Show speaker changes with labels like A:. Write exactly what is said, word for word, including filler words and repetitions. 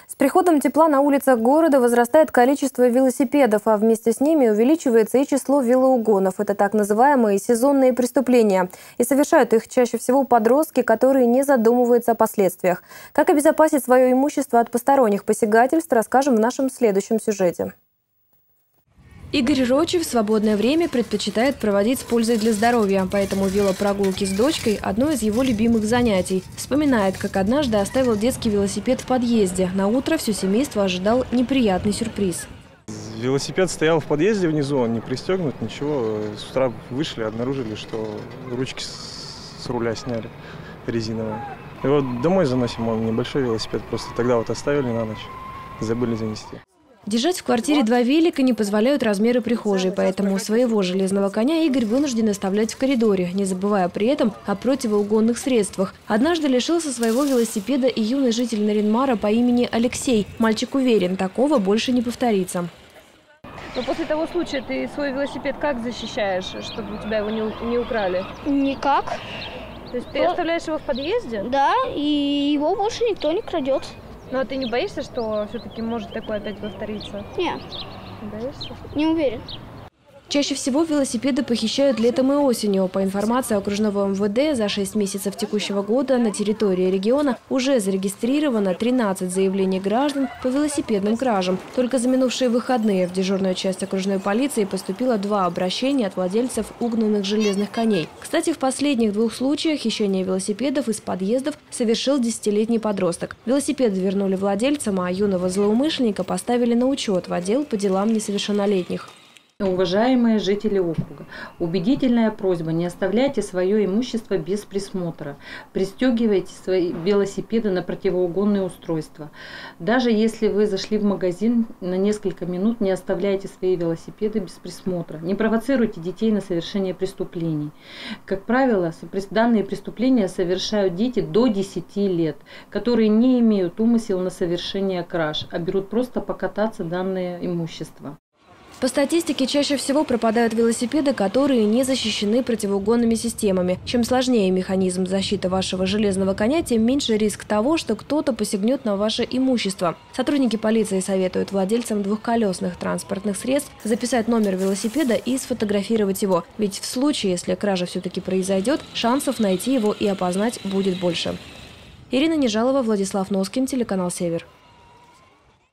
A: С приходом тепла на улицах города возрастает количество велосипедов, а вместе с ними увеличивается и число велоугонов. Это так называемые сезонные преступления. И совершают их чаще всего подростки, которые не задумываются о последствиях. Как обезопасить свое имущество от посторонних посягательств, расскажем в нашем следующем сюжете. Игорь Рочев в свободное время предпочитает проводить с пользой для здоровья, поэтому велопрогулки с дочкой – одно из его любимых занятий. Вспоминает, как однажды оставил детский велосипед в подъезде. На утро все семейство ожидал неприятный сюрприз.
B: Велосипед стоял в подъезде внизу, он не пристегнут, ничего. С утра вышли, обнаружили, что ручки с руля сняли резиновые. И вот домой заносим, он небольшой велосипед, просто тогда вот оставили на ночь, забыли занести.
A: Держать в квартире два велика не позволяют размеры прихожей, поэтому своего железного коня Игорь вынужден оставлять в коридоре, не забывая при этом о противоугонных средствах. Однажды лишился своего велосипеда и юный житель Наринмара по имени Алексей. Мальчик уверен, такого больше не повторится.
C: Но после того случая ты свой велосипед как защищаешь, чтобы у тебя его не, не украли?
D: Никак.
C: То есть ты оставляешь его в подъезде?
D: Да, и его больше никто не крадет.
C: Ну а ты не боишься, что все-таки может такое опять повториться?
D: Нет.
C: Боишься?
D: Не уверен.
A: Чаще всего велосипеды похищают летом и осенью. По информации окружного эм вэ дэ, за шесть месяцев текущего года на территории региона уже зарегистрировано тринадцать заявлений граждан по велосипедным кражам. Только за минувшие выходные в дежурную часть окружной полиции поступило два обращения от владельцев угнанных железных коней. Кстати, в последних двух случаях хищение велосипедов из подъездов совершил десятилетний подросток. Велосипеды вернули владельцам, а юного злоумышленника поставили на учет в отдел по делам несовершеннолетних.
E: Уважаемые жители округа, убедительная просьба: не оставляйте свое имущество без присмотра. Пристегивайте свои велосипеды на противоугонные устройства. Даже если вы зашли в магазин на несколько минут, не оставляйте свои велосипеды без присмотра. Не провоцируйте детей на совершение преступлений. Как правило, данные преступления совершают дети до десяти лет, которые не имеют умысел на совершение краж, а берут просто покататься данное имущество.
A: По статистике, чаще всего пропадают велосипеды, которые не защищены противоугонными системами. Чем сложнее механизм защиты вашего железного коня, тем меньше риск того, что кто-то посягнет на ваше имущество. Сотрудники полиции советуют владельцам двухколесных транспортных средств записать номер велосипеда и сфотографировать его. Ведь в случае, если кража все-таки произойдет, шансов найти его и опознать будет больше. Ирина Нежалова, Владислав Носкин, телеканал «Север».